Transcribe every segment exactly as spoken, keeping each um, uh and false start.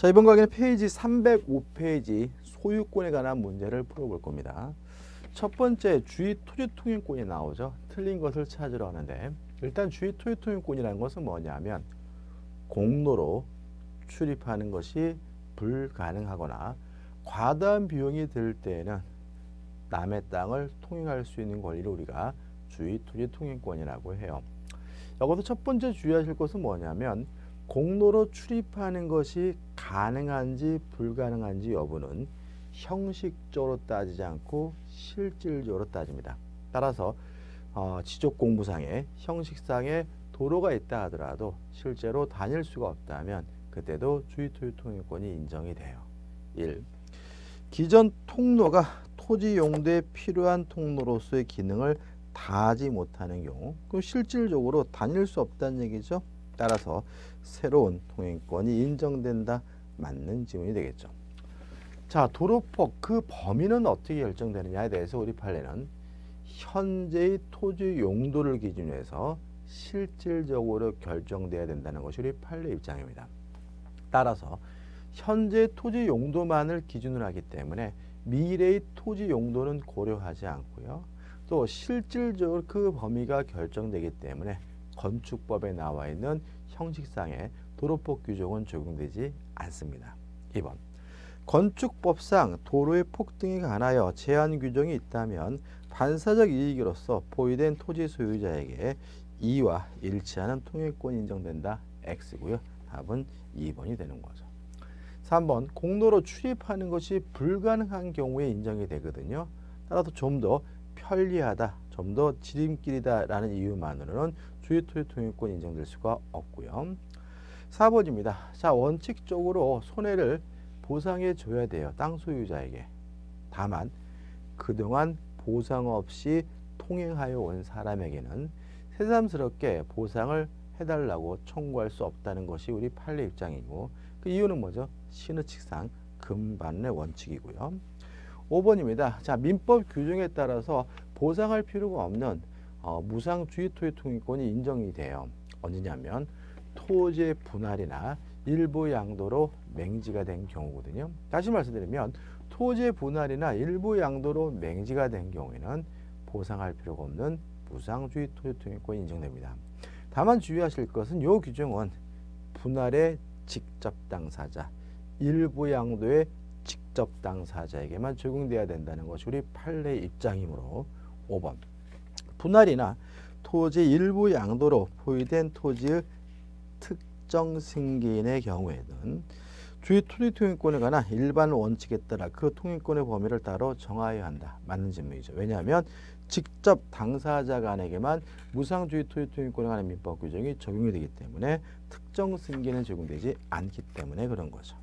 자, 이번 강의는 페이지 삼백오 페이지 소유권에 관한 문제를 풀어볼 겁니다. 첫 번째, 주의 토지 통행권이 나오죠. 틀린 것을 찾으러 하는데, 일단 주의 토지 통행권이라는 것은 뭐냐면 공로로 출입하는 것이 불가능하거나 과다한 비용이 들 때에는 남의 땅을 통행할 수 있는 권리를 우리가 주의 토지 통행권이라고 해요. 여기서 첫 번째 주의하실 것은 뭐냐면 공로로 출입하는 것이 가능한지 불가능한지 여부는 형식적으로 따지지 않고 실질적으로 따집니다. 따라서 어, 지적공부상에 형식상에 도로가 있다 하더라도 실제로 다닐 수가 없다면 그때도 주의토지 통행권이 인정이 돼요. 일. 기존 통로가 토지 용도에 필요한 통로로서의 기능을 다하지 못하는 경우, 그럼 실질적으로 다닐 수 없다는 얘기죠. 따라서 새로운 통행권이 인정된다, 맞는 지문이 되겠죠. 자, 도로폭 그 범위는 어떻게 결정되느냐에 대해서 우리 판례는 현재의 토지 용도를 기준으로 해서 실질적으로 결정돼야 된다는 것이 우리 판례 입장입니다. 따라서 현재 토지 용도만을 기준으로 하기 때문에 미래의 토지 용도는 고려하지 않고요. 또 실질적으로 그 범위가 결정되기 때문에 건축법에 나와 있는 형식상의 도로폭 규정은 적용되지 않습니다. 이 번. 건축법상 도로의 폭 등에 관하여 제한 규정이 있다면 반사적 이익으로서 포위된 토지 소유자에게 이와 일치하는 통행권이 인정된다. X고요. 답은 이 번이 되는 거죠. 삼 번. 공로로 출입하는 것이 불가능한 경우에 인정이 되거든요. 따라서 좀 더 편리하다, 좀 더 지름길이다라는 이유만으로는 주의 토지 통행권이 인정될 수가 없고요. 사 번입니다. 자, 원칙적으로 손해를 보상해 줘야 돼요. 땅 소유자에게. 다만 그동안 보상 없이 통행하여 온 사람에게는 새삼스럽게 보상을 해달라고 청구할 수 없다는 것이 우리 판례 입장이고, 그 이유는 뭐죠? 신의칙상 금반의 원칙이고요. 오 번입니다. 자, 민법 규정에 따라서 보상할 필요가 없는 어, 무상 주의 토지 통행권이 인정이 돼요. 언제냐면 토지의 분할이나 일부 양도로 맹지가 된 경우거든요. 다시 말씀드리면 토지의 분할이나 일부 양도로 맹지가 된 경우에는 보상할 필요가 없는 무상주의 토지 통행권이 인정됩니다. 다만 주의하실 것은 이 규정은 분할의 직접 당사자, 일부 양도의 직접 당사자에게만 적용돼야 된다는 것이 우리 판례 입장이므로 오 번. 분할이나 토지 일부 양도로 포위된 토지의 특정 승계인의 경우에는 주의 토지 통행권에 관한 일반 원칙에 따라 그 통행권의 범위를 따로 정하여야 한다. 맞는 질문이죠. 왜냐하면 직접 당사자 간에게만 무상주의 토지 통행권에 관한 민법 규정이 적용이 되기 때문에 특정 승계는 적용되지 않기 때문에 그런 거죠.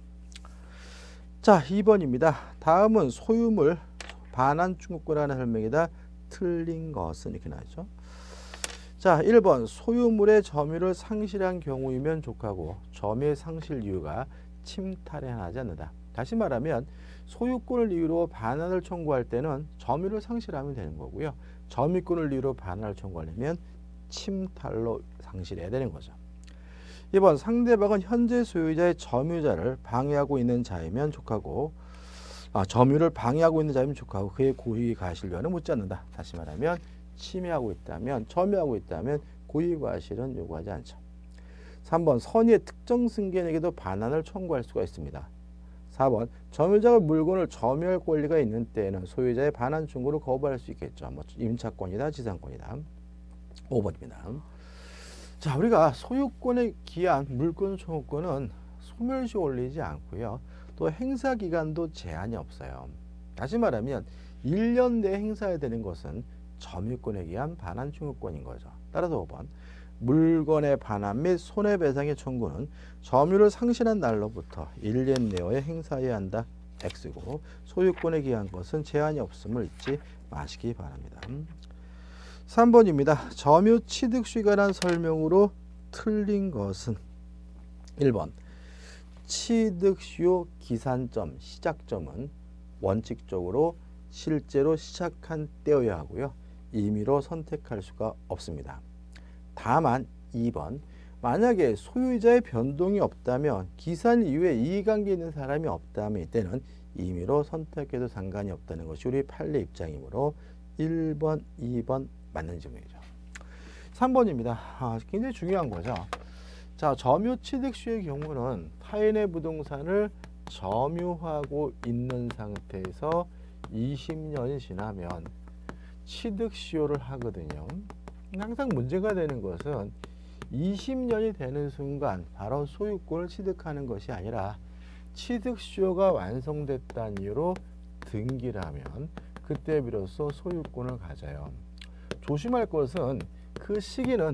자, 이 번입니다. 다음은 소유물 반환 충족권이라는 설명이다. 틀린 것은 이렇게 나오죠. 자, 일 번. 소유물의 점유를 상실한 경우이면 족하고 점유의 상실 이유가 침탈에 하지 않는다. 다시 말하면 소유권을 이유로 반환을 청구할 때는 점유를 상실하면 되는 거고요. 점유권을 이유로 반환을 청구하려면 침탈로 상실해야 되는 거죠. 이 번. 상대방은 현재 소유자의 점유자를 방해하고 있는 자이면 족하고 아, 점유를 방해하고 있는 자이면 족하고 그의 고의 과실료는 묻지 않는다. 다시 말하면 침해하고 있다면, 점유하고 있다면 고의 과실은 요구하지 않죠. 삼 번. 선의의 특정 승계인에게도 반환을 청구할 수가 있습니다. 사 번. 점유자가 물건을 점유할 권리가 있는 때에는 소유자의 반환 청구를 거부할 수 있겠죠. 뭐 임차권이다, 지상권이다. 오 번입니다. 자, 우리가 소유권에 기한 물권 청구권은 소멸시 올리지 않고요. 또 행사 기간도 제한이 없어요. 다시 말하면 일 년 내에 행사해야 되는 것은 점유권에 기한 반환 청구권인 거죠. 따라서 오 번. 물건의 반환 및 손해배상의 청구는 점유를 상실한 날로부터 일 년 내에 행사해야 한다. X고 소유권에 기한 것은 제한이 없음을 잊지 마시기 바랍니다. 삼 번입니다. 점유 취득수에 관한 설명으로 틀린 것은 일 번. 취득수요 기산점, 시작점은 원칙적으로 실제로 시작한 때여야 하고요. 임의로 선택할 수가 없습니다. 다만 이 번. 만약에 소유자의 변동이 없다면 기산 이후에 이해관계 있는 사람이 없다면 이때는 임의로 선택해도 상관이 없다는 것이 우리 판례 입장이므로 일 번, 이 번 맞는 질문이죠. 삼 번입니다. 아, 굉장히 중요한 거죠. 자, 점유취득시의 경우는 타인의 부동산을 점유하고 있는 상태에서 이십 년이 지나면 취득시효를 하거든요. 항상 문제가 되는 것은 이십 년이 되는 순간 바로 소유권을 취득하는 것이 아니라 취득시효가 완성됐다는 이유로 등기를 하면 그때 비로소 소유권을 가져요. 조심할 것은 그 시기는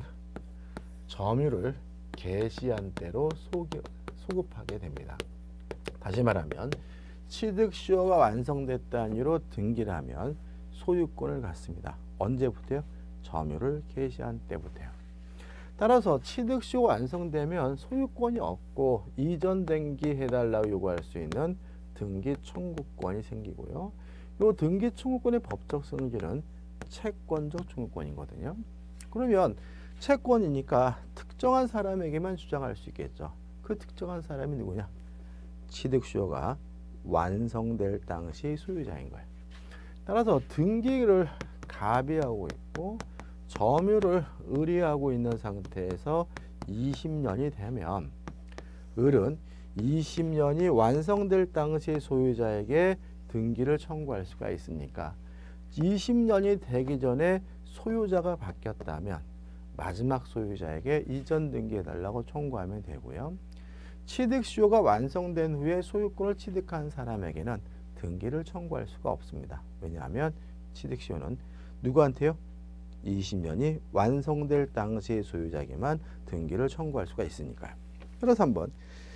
점유를 개시한 때로 소급하게 됩니다. 다시 말하면 취득시효가 완성됐다는 이유로 등기를 하면 소유권을 갖습니다. 언제부터요? 점유를 개시한 때부터요. 따라서 취득시효가 완성되면 소유권이 없고 이전 등기해달라고 요구할 수 있는 등기 청구권이 생기고요. 이 등기 청구권의 법적 성질은 채권적 청구권이거든요. 그러면 채권이니까 특정한 사람에게만 주장할 수 있겠죠. 그 특정한 사람이 누구냐? 취득시효가 완성될 당시 소유자인 거예요. 따라서 등기를 가비하고 있고 점유를 의뢰하고 있는 상태에서 이십 년이 되면 을은 이십 년이 완성될 당시 소유자에게 등기를 청구할 수가 있으니까 이십 년이 되기 전에 소유자가 바뀌었다면 마지막 소유자에게 이전 등기해달라고 청구하면 되고요. 취득시효가 완성된 후에 소유권을 취득한 사람에게는 등기를 청구할 수가 없습니다. 왜냐하면 취득시효는 누구한테요? 이십 년이 완성될 당시의 소유자에게만 등기를 청구할 수가 있으니까요. 그래서 한번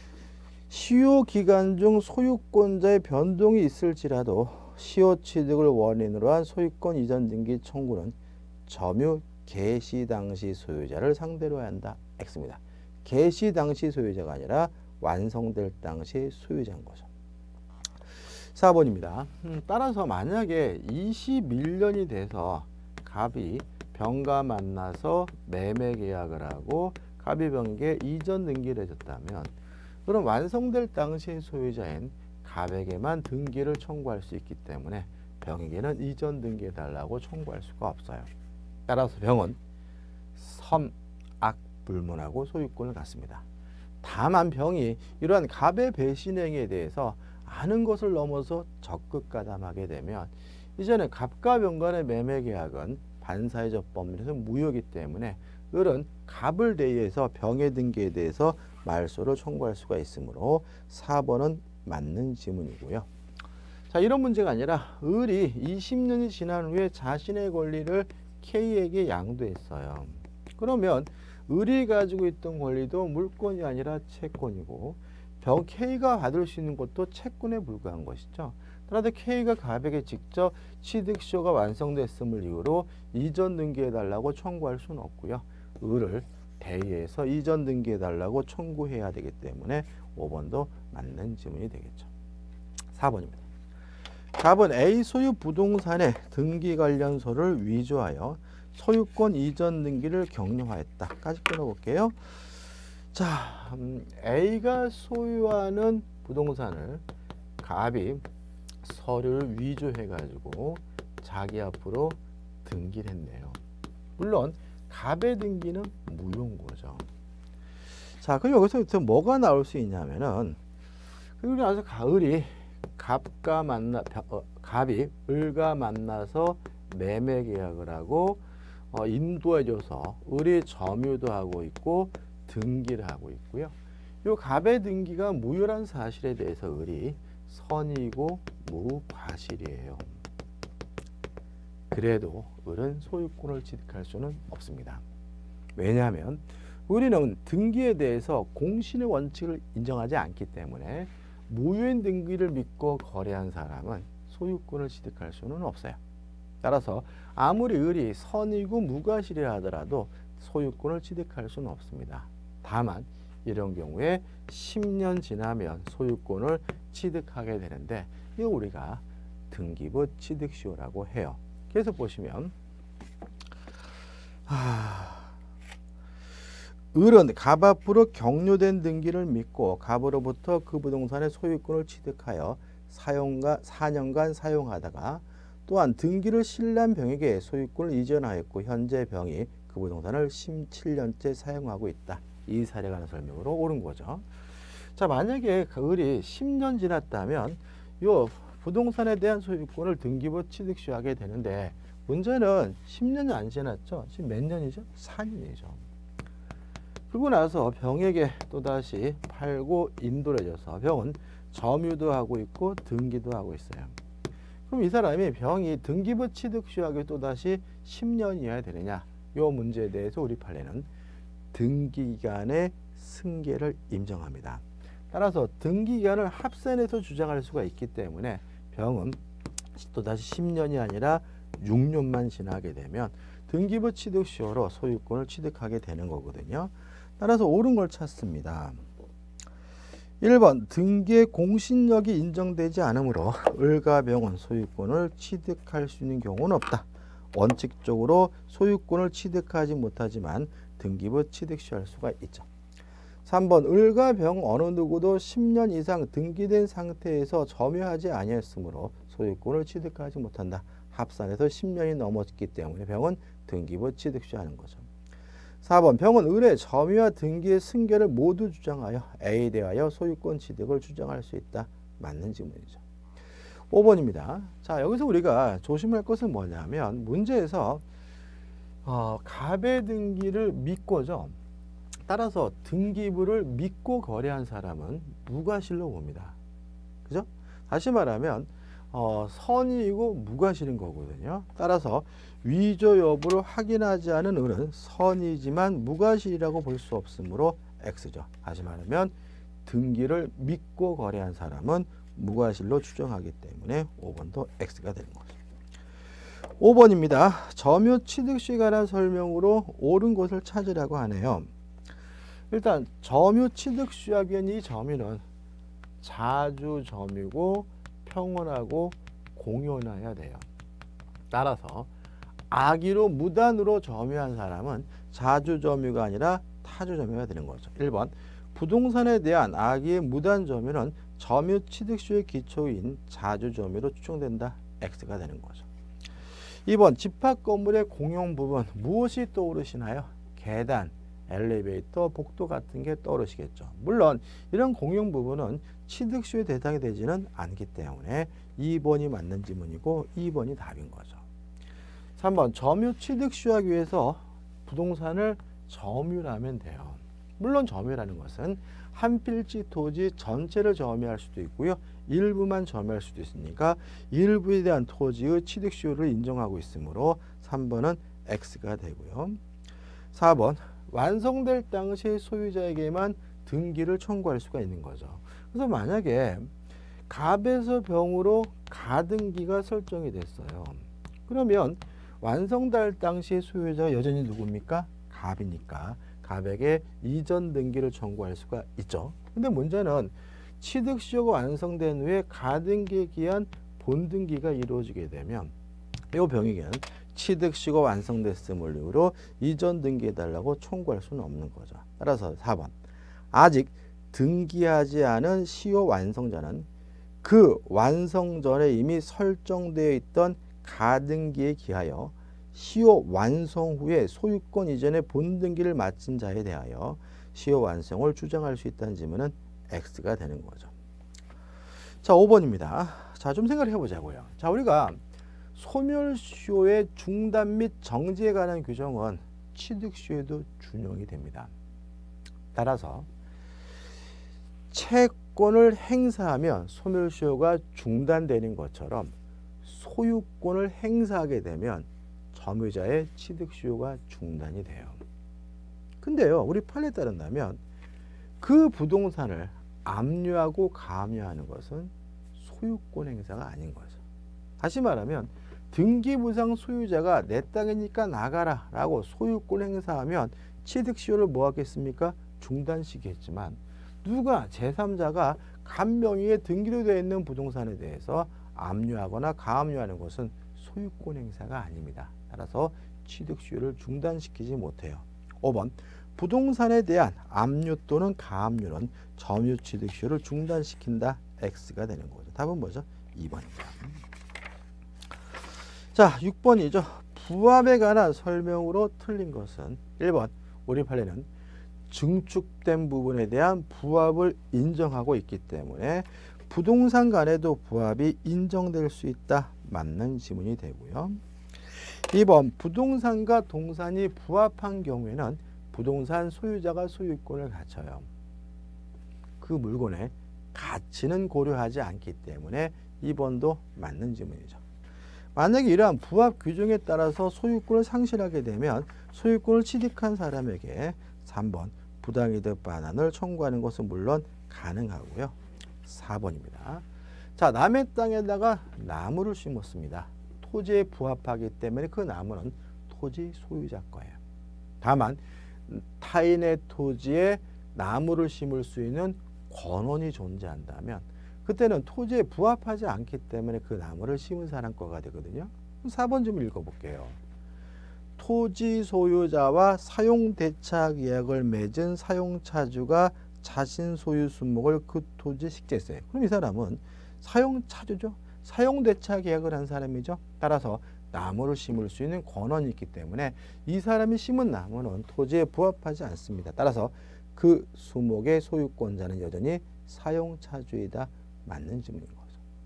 시효 기간 중 소유권자의 변동이 있을지라도 시효 취득을 원인으로 한 소유권 이전 등기 청구는 점유 개시 당시 소유자를 상대로 해야 한다. X입니다. 개시 당시 소유자가 아니라 완성될 당시 소유자인 거죠. 사 번입니다. 음, 따라서 만약에 이십일 년이 돼서 갑이 병과 만나서 매매 계약을 하고 갑이 병에게 이전 등기를 해줬다면 그럼 완성될 당시의 소유자인 갑에게만 등기를 청구할 수 있기 때문에 병에게는 이전 등기해달라고 청구할 수가 없어요. 따라서 병은 섬악불문하고 소유권을 갖습니다. 다만 병이 이러한 갑의 배신행위에 대해서 아는 것을 넘어서 적극 가담하게 되면 이제는 갑과 병 간의 매매 계약은 반사회적 법률에서 무효이기 때문에 을은 갑을 대의해서 병의 등기에 대해서 말소를 청구할 수가 있으므로 사 번은 맞는 지문이고요. 자, 이런 문제가 아니라 을이 이십 년이 지난 후에 자신의 권리를 K에게 양도했어요. 그러면 을이 가지고 있던 권리도 물권이 아니라 채권이고 병 K가 받을 수 있는 것도 채권에 불과한 것이죠. 따라서 K가 갑에게 직접 취득시효가 완성됐음을 이유로 이전 등기해달라고 청구할 수는 없고요. 을을 대의해서 이전 등기해달라고 청구해야 되기 때문에 오 번도 맞는 질문이 되겠죠. 사 번입니다. 갑은 A 소유 부동산의 등기 관련서를 위조하여 소유권 이전 등기를 격려하였다까지 끊어볼게요. 자, 음, A가 소유하는 부동산을 갑이 서류를 위조해가지고 자기 앞으로 등기를 했네요. 물론 갑의 등기는 무효인 거죠. 자, 그럼 여기서 뭐가 나올 수 있냐면은 그리고 나서 가을이 갑과 만나 어, 갑이 을과 만나서 매매 계약을 하고 어, 인도해줘서 을이 점유도 하고 있고 등기를 하고 있고요. 이 갑의 등기가 무효란 사실에 대해서 을이 선이고 무과실이에요. 그래도 을은 소유권을 취득할 수는 없습니다. 왜냐하면 우리는 등기에 대해서 공신의 원칙을 인정하지 않기 때문에 무효인 등기를 믿고 거래한 사람은 소유권을 취득할 수는 없어요. 따라서 아무리 을이 선이고 무과실이라 하더라도 소유권을 취득할 수는 없습니다. 다만 이런 경우에 십 년 지나면 소유권을 취득하게 되는데 이거 우리가 등기부 취득시효라고 해요. 그래서 보시면 하... 을은 갑 앞으로 격려된 등기를 믿고 갑으로부터 그 부동산의 소유권을 취득하여 사용가 사 년간 사용하다가 또한 등기를 신란 병에게 소유권을 이전하였고 현재 병이 그 부동산을 십칠 년째 사용하고 있다. 이 사례에 관한 설명으로 옳은 거죠. 자, 만약에 그 을이 십 년 지났다면 요 부동산에 대한 소유권을 등기부 취득시하게 되는데 문제는 십 년이 안 지났죠. 지금 몇 년이죠? 사 년이죠. 그러고 나서 병에게 또다시 팔고 인도를 해줘서 병은 점유도 하고 있고 등기도 하고 있어요. 그럼 이 사람이 병이 등기부 취득시하게 또다시 십 년이어야 되느냐? 이 문제에 대해서 우리 판례는 등기기간의 승계를 인정합니다. 따라서 등기기간을 합산해서 주장할 수가 있기 때문에 병은 또다시 십 년이 아니라 육 년만 지나게 되면 등기부 취득시효로 소유권을 취득하게 되는 거거든요. 따라서 옳은 걸 찾습니다. 일 번 등기의 공신력이 인정되지 않으므로 을과 병은 소유권을 취득할 수 있는 경우는 없다. 원칙적으로 소유권을 취득하지 못하지만 등기부 취득시할 수가 있죠. 삼 번 을과 병 어느 누구도 십 년 이상 등기된 상태에서 점유하지 아니했으므로 소유권을 취득하지 못한다. 합산해서 십 년이 넘었기 때문에 병은 등기부 취득시하는 거죠. 사 번 병은 을의 점유와 등기의 승계를 모두 주장하여 A에 대하여 소유권 취득을 주장할 수 있다. 맞는 지문이죠. 오 번입니다. 자, 여기서 우리가 조심할 것은 뭐냐면 문제에서 어, 갑의 등기를 믿고죠. 따라서 등기부를 믿고 거래한 사람은 무과실로 봅니다. 그죠? 다시 말하면 어, 선이고 무과실인 거거든요. 따라서 위조 여부를 확인하지 않은 을은 선이지만 무과실이라고 볼 수 없으므로 X죠. 다시 말하면 등기를 믿고 거래한 사람은 무과실로 추정하기 때문에 오 번도 X가 되는 거죠. 오 번입니다. 점유 취득시에 관한 설명으로 옳은 것을 찾으라고 하네요. 일단 점유 취득시하기 위한 이 점유는 자주 점유고 평온하고 공연해야 돼요. 따라서 악의로 무단으로 점유한 사람은 자주 점유가 아니라 타주 점유가 되는 거죠. 일 번 부동산에 대한 악의의 무단 점유는 점유 취득시효의 기초인 자주 점유로 추정된다. X가 되는 거죠. 이 번 집합 건물의 공용 부분 무엇이 떠오르시나요? 계단, 엘리베이터, 복도 같은 게 떠오르시겠죠. 물론 이런 공용 부분은 취득시효의 대상이 되지는 않기 때문에 이 번이 맞는 지문이고 이 번이 답인 거죠. 삼 번 점유 취득시효하기 위해서 부동산을 점유하면 돼요. 물론 점유라는 것은 한 필지 토지 전체를 점유할 수도 있고요. 일부만 점유할 수도 있으니까 일부에 대한 토지의 취득시효를 인정하고 있으므로 삼 번은 X가 되고요. 사 번 완성될 당시 소유자에게만 등기를 청구할 수가 있는 거죠. 그래서 만약에 갑에서 병으로 가등기가 설정이 됐어요. 그러면 완성될 당시 소유자가 여전히 누굽니까? 갑이니까 갑에게 이전 등기를 청구할 수가 있죠. 근데 문제는 취득시효가 완성된 후에 가등기에 기한 본등기가 이루어지게 되면 이 병에게는 취득시효가 완성됐음을 이유로 이전 등기해달라고 청구할 수는 없는 거죠. 따라서 사 번 아직 등기하지 않은 시효 완성자는 그 완성 전에 이미 설정되어 있던 가등기에 기하여 시효 완성 후에 소유권 이전의 본등기를 마친 자에 대하여 시효 완성을 주장할 수 있다는 질문은 X가 되는 거죠. 자, 오 번입니다. 자, 좀 생각을 해보자고요. 자, 우리가 소멸시효의 중단 및 정지에 관한 규정은 취득시효에도 준용이 됩니다. 따라서 채권을 행사하면 소멸시효가 중단되는 것처럼 소유권을 행사하게 되면 점유자의 취득시효가 중단이 돼요. 근데요, 우리 판례에 따른다면 그 부동산을 압류하고 감유하는 것은 소유권 행사가 아닌 거죠. 다시 말하면 등기부상 소유자가 내 땅이니까 나가라 라고 소유권 행사하면 취득시효를 뭐 하겠습니까? 중단시키겠지만 누가 제삼자가 간명의에 등기로 되어 있는 부동산에 대해서 압류하거나 가압류하는 것은 소유권 행사가 아닙니다. 따라서 취득시효를 중단시키지 못해요. 오 번 부동산에 대한 압류 또는 가압류는 점유취득시효를 중단시킨다. X가 되는 거죠. 답은 뭐죠? 이 번입니다. 자, 육 번이죠. 부합에 관한 설명으로 틀린 것은 일 번. 우리 판례는 증축된 부분에 대한 부합을 인정하고 있기 때문에 부동산 간에도 부합이 인정될 수 있다. 맞는 지문이 되고요. 이 번. 부동산과 동산이 부합한 경우에는 부동산 소유자가 소유권을 갖춰요. 그 물건의 가치는 고려하지 않기 때문에 이 번도 맞는 지문이죠. 만약에 이러한 부합 규정에 따라서 소유권을 상실하게 되면 소유권을 취득한 사람에게 삼 번 부당이득 반환을 청구하는 것은 물론 가능하고요. 사 번입니다. 자, 남의 땅에다가 나무를 심었습니다. 토지에 부합하기 때문에 그 나무는 토지 소유자 거예요. 다만 타인의 토지에 나무를 심을 수 있는 권원이 존재한다면 그때는 토지에 부합하지 않기 때문에 그 나무를 심은 사람 거가 되거든요. 사 번 좀 읽어볼게요. 토지 소유자와 사용대차 계약을 맺은 사용차주가 자신 소유 수목을 그 토지에 식재했어요. 그럼 이 사람은 사용차주죠. 사용대차 계약을 한 사람이죠. 따라서 나무를 심을 수 있는 권한이 있기 때문에 이 사람이 심은 나무는 토지에 부합하지 않습니다. 따라서 그 수목의 소유권자는 여전히 사용차주이다. 맞는 질문인 거죠.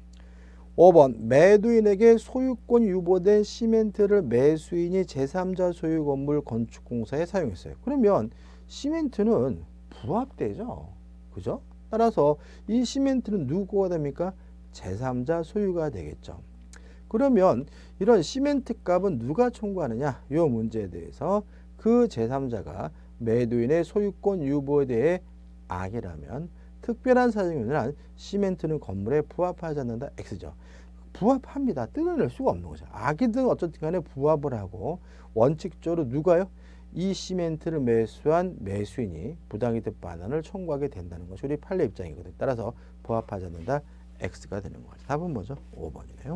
오 번. 매도인에게 소유권 유보된 시멘트를 매수인이 제삼자 소유 건물 건축공사에 사용했어요. 그러면 시멘트는 부합되죠. 그죠? 따라서 이 시멘트는 누구가 됩니까? 제삼자 소유가 되겠죠. 그러면 이런 시멘트 값은 누가 청구하느냐? 이 문제에 대해서 그 제삼자가 매도인의 소유권 유보에 대해 악이라면 특별한 사정이란 시멘트는 건물에 부합하지 않는다. X죠. 부합합니다. 뜯어낼 수가 없는 거죠. 악이든 어쨌든 간에 부합을 하고 원칙적으로 누가요? 이 시멘트를 매수한 매수인이 부당이득 반환을 청구하게 된다는 것이 우리 판례 입장이거든요. 따라서 부합하지 않는다. X가 되는 거죠. 답은 뭐죠? 오 번이네요.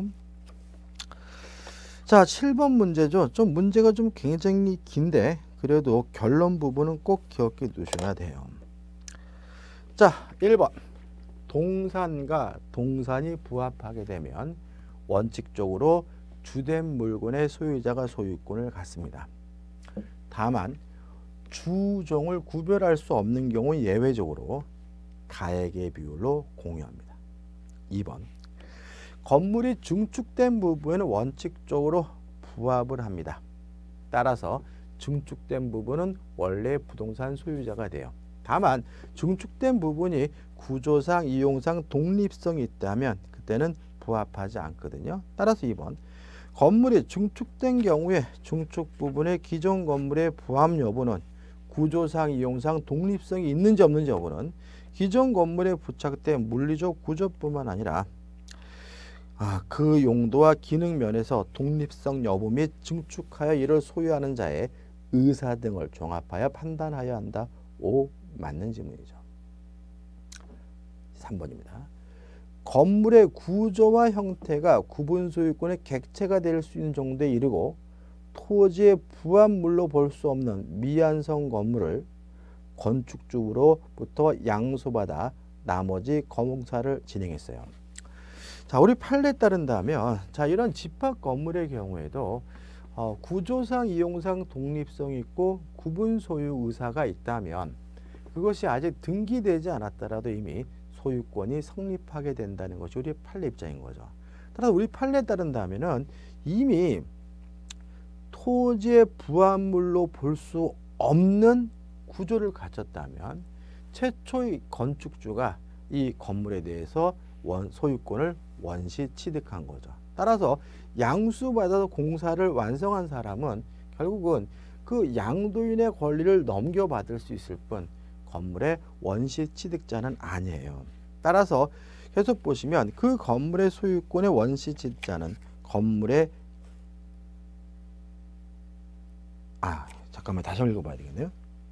자, 칠 번 문제죠. 좀 문제가 좀 굉장히 긴데 그래도 결론 부분은 꼭 기억해 두셔야 돼요. 자, 일 번. 동산과 동산이 부합하게 되면 원칙적으로 주된 물건의 소유자가 소유권을 갖습니다. 다만 주종을 구별할 수 없는 경우 예외적으로 가액의 비율로 공유합니다. 이 번. 건물이 증축된 부분은 원칙적으로 부합을 합니다. 따라서 증축된 부분은 원래 부동산 소유자가 돼요. 다만 증축된 부분이 구조상, 이용상 독립성이 있다면 그때는 부합하지 않거든요. 따라서 이 번. 건물이 증축된 경우에 증축 부분의 기존 건물의 부합 여부는 구조상, 이용상 독립성이 있는지 없는지 여부는 기존 건물에 부착된 물리적 구조뿐만 아니라 아, 그 용도와 기능 면에서 독립성 여부 및 증축하여 이를 소유하는 자의 의사 등을 종합하여 판단하여야 한다. 오. 맞는 질문이죠. 삼 번입니다. 건물의 구조와 형태가 구분 소유권의 객체가 될 수 있는 정도에 이르고 토지의 부합물로 볼 수 없는 미완성 건물을 건축주로부터 양소받아 나머지 공사를 진행했어요. 자, 우리 판례에 따른다면 자, 이런 집합 건물의 경우에도 어, 구조상, 이용상 독립성이 있고 구분 소유 의사가 있다면 그것이 아직 등기되지 않았더라도 이미 소유권이 성립하게 된다는 것이 우리 판례 입장인 거죠. 따라서 우리 판례에 따른다면은 이미 토지의 부합물로 볼 수 없는 구조를 갖췄다면 최초의 건축주가 이 건물에 대해서 원, 소유권을 원시 취득한 거죠. 따라서 양수받아서 공사를 완성한 사람은 결국은 그 양도인의 권리를 넘겨받을 수 있을 뿐 건물의 원시 취득자는 아니에요. 따라서 계속 보시면 그 건물의 소유권의 원시 취득자는 건물의 아 잠깐만 다시 한번 읽어봐야 되겠네요.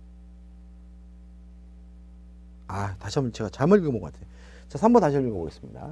아 다시 한번 제가 잘못 읽어본 것 같아요. 자, 삼 번 다시 읽어보겠습니다.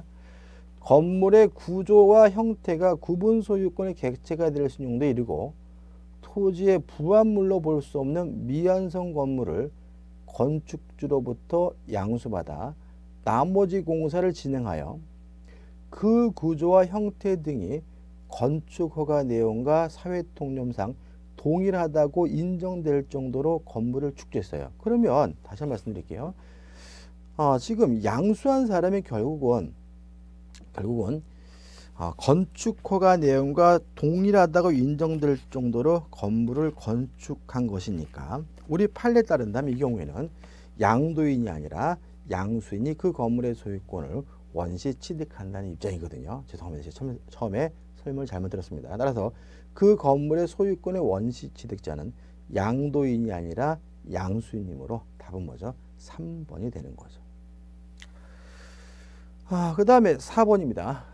건물의 구조와 형태가 구분 소유권의 객체가 될 수 있는 정도에 이르고 토지의 부합물로 볼 수 없는 미완성 건물을 건축주로부터 양수받아 나머지 공사를 진행하여 그 구조와 형태 등이 건축허가 내용과 사회통념상 동일하다고 인정될 정도로 건물을 축조했어요. 그러면 다시 한번 말씀드릴게요. 어, 지금 양수한 사람이 결국은 결국은 어, 건축허가 내용과 동일하다고 인정될 정도로 건물을 건축한 것이니까 우리 판례에 따른다면 이 경우에는 양도인이 아니라 양수인이 그 건물의 소유권을 원시 취득한다는 입장이거든요. 죄송합니다. 처음에, 처음에 설명을 잘못 들었습니다. 따라서 그 건물의 소유권의 원시 취득자는 양도인이 아니라 양수인이므로 답은 뭐죠? 삼 번이 되는 거죠. 아, 그 다음에 사 번입니다.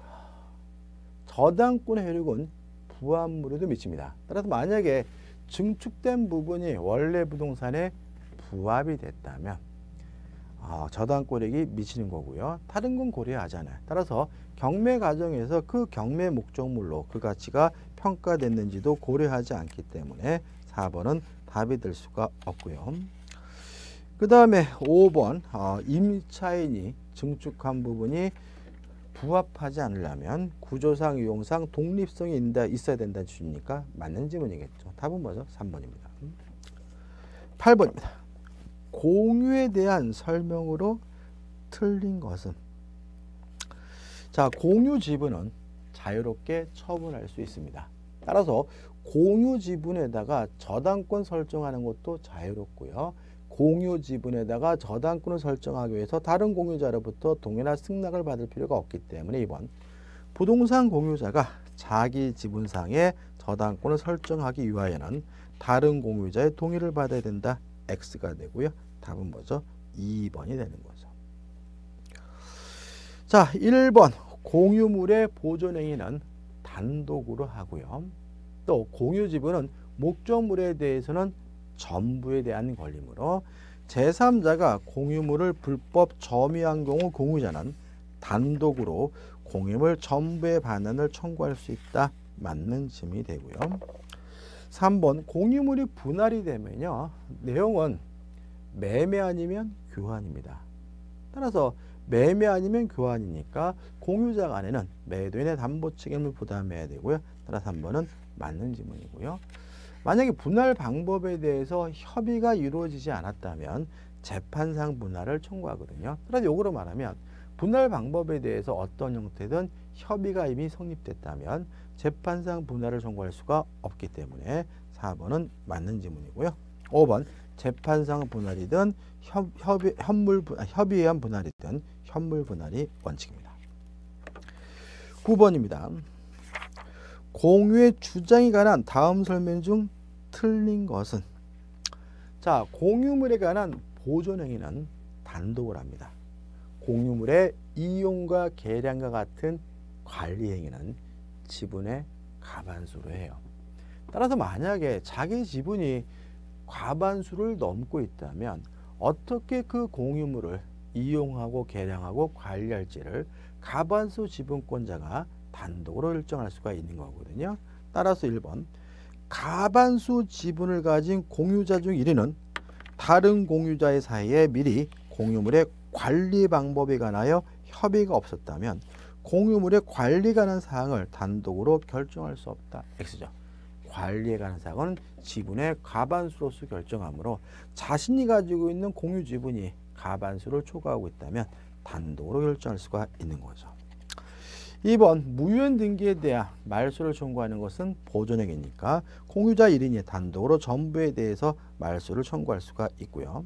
저당권의 효력은 부합물에도 미칩니다. 따라서 만약에 증축된 부분이 원래 부동산에 부합이 됐다면 어, 저당권액이 미치는 거고요. 다른 건 고려하지 않아요. 따라서 경매 과정에서 그 경매 목적물로 그 가치가 평가됐는지도 고려하지 않기 때문에 사 번은 답이 될 수가 없고요. 그 다음에 오 번 어, 임차인이 증축한 부분이 부합하지 않으려면 구조상, 유용상 독립성이 있어야 된다는 취지니까 맞는 지문이겠죠. 답은 뭐죠? 삼 번입니다. 팔 번입니다. 공유에 대한 설명으로 틀린 것은 자, 공유 지분은 자유롭게 처분할 수 있습니다. 따라서 공유 지분에다가 저당권 설정하는 것도 자유롭고요. 공유 지분에다가 저당권을 설정하기 위해서 다른 공유자로부터 동의나 승낙을 받을 필요가 없기 때문에 이 번 부동산 공유자가 자기 지분상의 저당권을 설정하기 위하여는 다른 공유자의 동의를 받아야 된다. X가 되고요. 답은 뭐죠? 이 번이 되는 거죠. 자, 일 번 공유물의 보존행위는 단독으로 하고요. 또 공유지분은 목적물에 대해서는 전부에 대한 권리므로 제삼자가 공유물을 불법 점유한 경우 공유자는 단독으로 공유물 전부의 반환을 청구할 수 있다. 맞는 짐이 되고요. 삼 번 공유물이 분할이 되면요. 내용은 매매 아니면 교환입니다. 따라서 매매 아니면 교환이니까 공유자 간에는 매도인의 담보 책임을 부담해야 되고요. 따라서 삼 번은 맞는 지문이고요. 만약에 분할 방법에 대해서 협의가 이루어지지 않았다면 재판상 분할을 청구하거든요. 따라서 요거로 말하면 분할 방법에 대해서 어떤 형태든 협의가 이미 성립됐다면 재판상 분할을 청구할 수가 없기 때문에 사 번은 맞는 지문이고요. 오 번 재판상 분할이든 협, 협의, 현물, 협의에 의한 분할이든 현물 분할이 원칙입니다. 구 번입니다. 공유의 주장에 관한 다음 설명 중 틀린 것은 자, 공유물에 관한 보존행위는 단독을 합니다. 공유물의 이용과 계량과 같은 관리행위는 지분의 과반수로 해요. 따라서 만약에 자기 지분이 과반수를 넘고 있다면 어떻게 그 공유물을 이용하고 계량하고 관리할지를 과반수 지분권자가 단독으로 결정할 수가 있는 거거든요. 따라서 일 번 과반수 지분을 가진 공유자 중 일 위는 다른 공유자의 사이에 미리 공유물의 관리 방법에 관하여 협의가 없었다면 공유물의 관리에 관한 사항을 단독으로 결정할 수 없다. X죠. 관리에 관한 사항은 지분의 과반수로서 결정하므로 자신이 가지고 있는 공유 지분이 과반수를 초과하고 있다면 단독으로 결정할 수가 있는 거죠. 이 번 무효인 등기에 대한 말소를 청구하는 것은 보존행위니까 공유자 일 인이 단독으로 전부에 대해서 말소를 청구할 수가 있고요.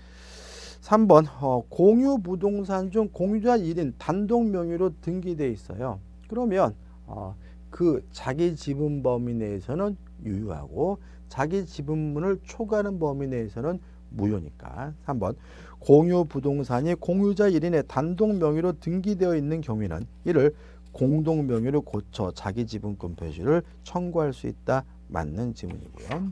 삼 번 어, 공유 부동산 중 공유자 일 인 단독 명의로 등기되어 있어요. 그러면 어, 그 자기 지분 범위 내에서는 유효하고 자기 지분문을 초과하는 범위 내에서는 무효니까 삼 번 공유 부동산이 공유자 일 인의 단독 명의로 등기되어 있는 경우에는 이를 공동 명의로 고쳐 자기 지분권 표시를 청구할 수 있다. 맞는 지문이고요.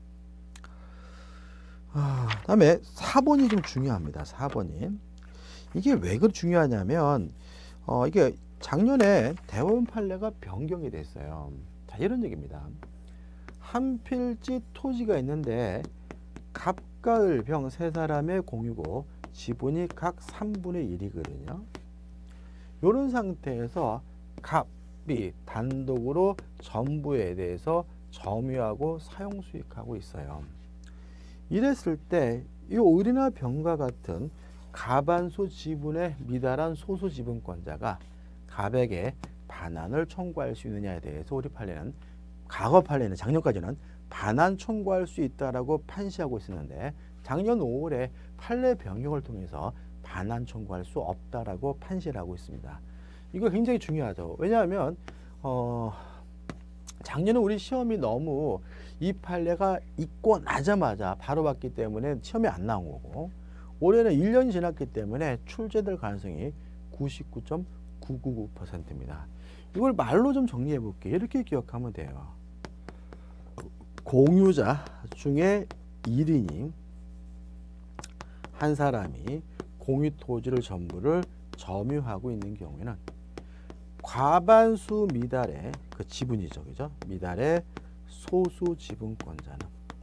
아, 다음에 사 번이 좀 중요합니다. 사 번이 이게 왜 그 중요하냐면 어, 이게 작년에 대법원 판례가 변경이 됐어요. 자, 이런 얘기입니다. 한 필지 토지가 있는데 갑과 을, 병 세 사람의 공유고 지분이 각 삼분의 일이거든요. 이런 상태에서 갑이 단독으로 전부에 대해서 점유하고 사용 수익하고 있어요. 이랬을 때 이 을이나 병과 같은 가반수 지분에 미달한 소수 지분권자가 갑에게 반환을 청구할 수 있느냐에 대해서 우리 판례는, 과거 판례는 작년까지는 반환 청구할 수 있다라고 판시하고 있었는데 작년 오월에 판례 변경을 통해서 반환 청구할 수 없다라고 판시를 하고 있습니다. 이거 굉장히 중요하죠. 왜냐하면 어, 작년에 우리 시험이 너무 이 판례가 있고 나자마자 바로 봤기 때문에 시험이 안 나온 거고, 올해는 일 년이 지났기 때문에 출제될 가능성이 구십구 점 구구구 퍼센트입니다. 이걸 말로 좀 정리해 볼게요. 이렇게 기억하면 돼요. 공유자 중에 일 인이 한 사람이 공유 토지를 전부를 점유하고 있는 경우에는 과반수 미달의 그 지분이죠, 그죠? 미달의 소수 지분권자는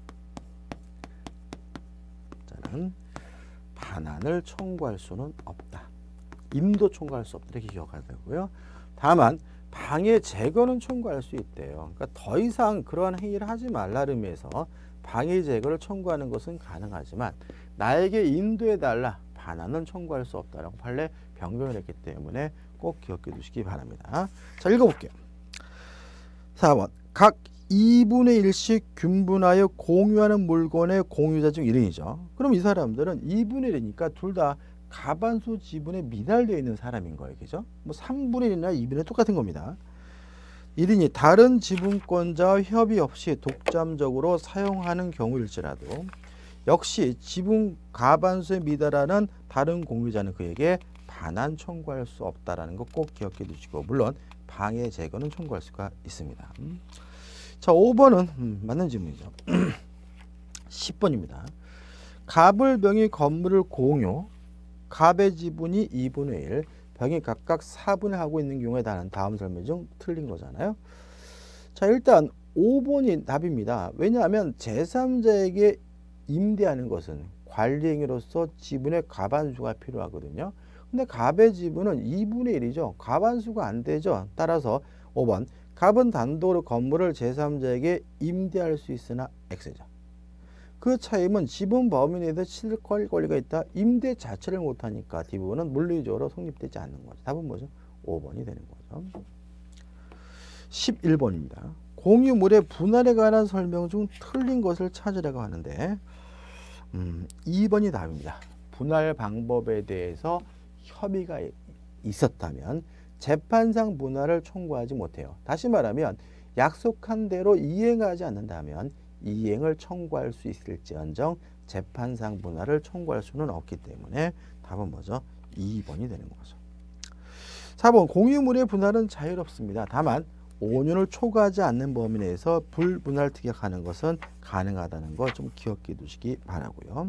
자는 반환을 청구할 수는 없다. 임도 청구할 수 없다. 이렇게 기억해야 되고요. 다만 방해 제거는 청구할 수 있대요. 그러니까 더 이상 그러한 행위를 하지 말라는 의미에서 방해 제거를 청구하는 것은 가능하지만 나에게 인도해달라, 반환은 청구할 수 없다라고 판례 변경을 했기 때문에 꼭 기억해 두시기 바랍니다. 자, 읽어볼게요. 사 번. 각 이분의 일씩 균분하여 공유하는 물건의 공유자 중 일 인이죠. 그럼 이 사람들은 이분의 일이니까 둘 다 가반수 지분에 미달되어 있는 사람인 거예요. 그죠? 뭐 삼분의 일이나 이분의 똑같은 겁니다. 일 인이 다른 지분권자와 협의 없이 독점적으로 사용하는 경우일지라도 역시 지분 가반수에 미달하는 다른 공유자는 그에게 반환 청구할 수 없다라는 거 꼭 기억해 두시고, 물론 방해 제거는 청구할 수가 있습니다. 자, 오 번은 음, 맞는 질문이죠. 십 번입니다. 갑을, 병이 건물을 공유, 갑의 지분이 이분의 일, 병이 각각 사분의 하고 있는 경우에 달하는 다음 설명 중 틀린 거잖아요. 자, 일단 오 번이 답입니다. 왜냐하면 제삼자에게 임대하는 것은 관리행위로서 지분의 과반수가 필요하거든요. 근데 갑의 지분은 이분의 일이죠. 과반수가 안 되죠. 따라서 오 번. 갑은 단독으로 건물을 제삼자에게 임대할 수 있으나 X죠. 그 차임은 지분 범위 내에서 실권 권리가 있다. 임대 자체를 못하니까 D 부분은 물리적으로 성립되지 않는 거죠. 답은 뭐죠? 오 번이 되는 거죠. 십일 번입니다. 공유물의 분할에 관한 설명 중 틀린 것을 찾으라고 하는데 음, 이 번이 답입니다. 분할 방법에 대해서 협의가 있었다면 재판상 분할을 청구하지 못해요. 다시 말하면 약속한 대로 이행하지 않는다면 이행을 청구할 수 있을지언정 재판상 분할을 청구할 수는 없기 때문에 답은 뭐죠? 이 번이 되는 거죠. 사 번. 공유물의 분할은 자유롭습니다. 다만 오 년을 초과하지 않는 범위 내에서 불분할 특약하는 것은 가능하다는 거 좀 기억해 두시기 바라고요.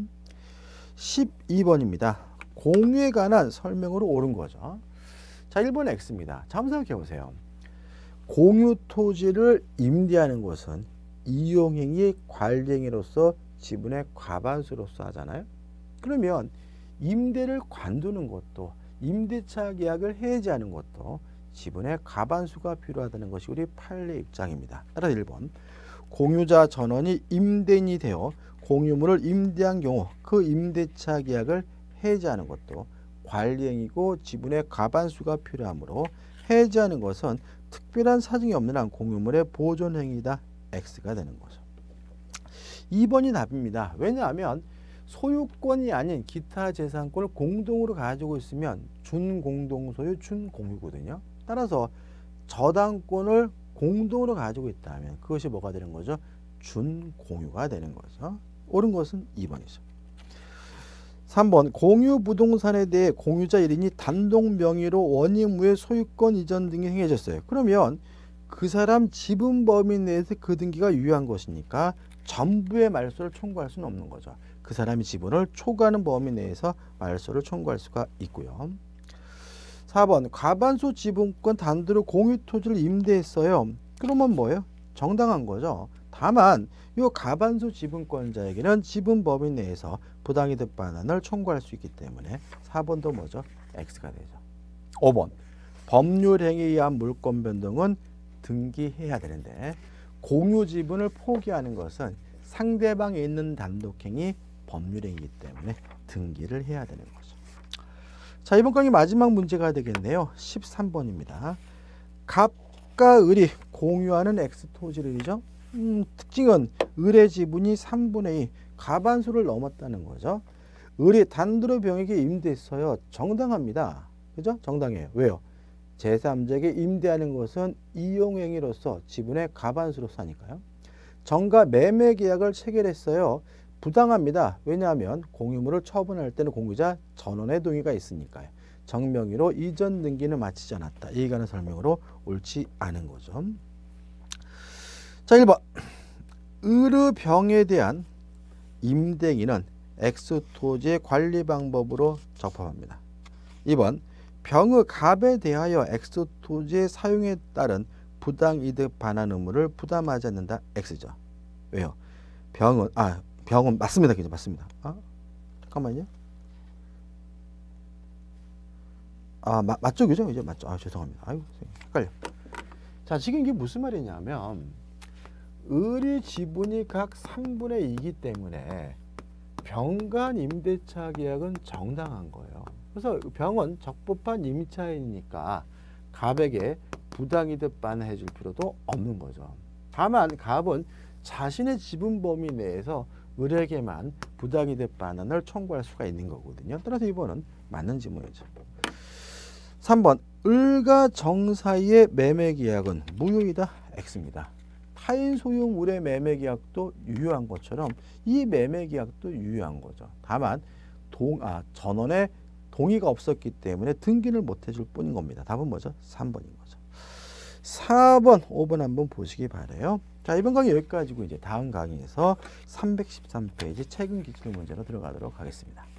십이 번입니다. 공유에 관한 설명으로 옳은 거죠. 자, 일 번 X입니다. 자, 한번 생각해 보세요. 공유 토지를 임대하는 것은 이용행위, 관리행위로서 지분의 과반수로서 하잖아요. 그러면 임대를 관두는 것도, 임대차 계약을 해지하는 것도 지분의 과반수가 필요하다는 것이 우리 판례 입장입니다. 따라서 일 번. 공유자 전원이 임대인이 되어 공유물을 임대한 경우 그 임대차 계약을 해지하는 것도 관리행위고 지분의 과반수가 필요하므로 해지하는 것은 특별한 사정이 없는 한 공유물의 보존행위다. X가 되는 거죠. 이 번이 답입니다. 왜냐하면 소유권이 아닌 기타 재산권을 공동으로 가지고 있으면 준공동소유, 준공유거든요. 따라서 저당권을 공동으로 가지고 있다면 그것이 뭐가 되는 거죠? 준공유가 되는 거죠. 옳은 것은 이 번이죠. 삼 번. 공유 부동산에 대해 공유자 일 인이 단독 명의로 원임 후에 소유권 이전 등이 행해졌어요. 그러면 그 사람 지분 범위 내에서 그 등기가 유효한 것이니까 전부의 말소를 청구할 수는 없는 거죠. 그 사람이 지분을 초과하는 범위 내에서 말소를 청구할 수가 있고요. 사 번. 과반수 지분권 단독으로 공유 토지를 임대했어요. 그러면 뭐예요? 정당한 거죠. 다만 이 가반수 지분권자에게는 지분 범위 내에서 부당이득 반환을 청구할 수 있기 때문에 사 번도 뭐죠? X가 되죠. 오 번 법률 행위에 의한 물권 변동은 등기해야 되는데 공유 지분을 포기하는 것은 상대방에 있는 단독행위 법률행위이기 때문에 등기를 해야 되는 거죠. 자, 이번 강의 마지막 문제가 되겠네요. 십삼 번입니다. 갑과 을이 공유하는 X 토지를이죠. 음, 특징은 을의 지분이 삼분의 이 가반수를 넘었다는 거죠. 을이 단독으로 병에게 임대했어요. 정당합니다. 그죠? 정당해요. 왜요? 제삼자에게 임대하는 것은 이용행위로서 지분의 가반수로서 하니까요. 정가 매매 계약을 체결했어요. 부당합니다. 왜냐하면 공유물을 처분할 때는 공유자 전원의 동의가 있으니까요. 정명의로 이전 등기는 마치지 않았다. 이에 관한 설명으로 옳지 않은 거죠. 자, 일 번 을의 병에 대한 임대인은 X토지의 관리 방법으로 적합합니다. 이 번 병의 갑에 대하여 X토지의 사용에 따른 부당이득 반환 의무를 부담하지 않는다. X죠. 왜요? 병은 아 병은 맞습니다. 그죠? 맞습니다. 아 잠깐만요. 아 마, 맞죠, 그죠? 이제 맞죠. 아 죄송합니다. 아이고 헷갈려. 자, 지금 이게 무슨 말이냐면 을의 지분이 각 삼분의 이이기 때문에 병간 임대차 계약은 정당한 거예요. 그래서 병은 적법한 임차인이니까 갑에게 부당이득 반환해 줄 필요도 없는 거죠. 다만 갑은 자신의 지분 범위 내에서 을에게만 부당이득 반환을 청구할 수가 있는 거거든요. 따라서 이 번은 맞는 지문이죠. 삼 번 을과 정 사이의 매매 계약은 무효이다. X입니다. 타인 소유물의 매매 계약도 유효한 것처럼 이 매매 계약도 유효한 거죠. 다만 동, 아, 전원의 동의가 없었기 때문에 등기를 못 해줄 뿐인 겁니다. 답은 뭐죠? 삼 번인 거죠. 사 번, 오 번 한번 보시기 바래요. 자, 이번 강의 여기까지고 이제 다음 강의에서 삼백십삼 페이지 최근 기출 문제로 들어가도록 하겠습니다.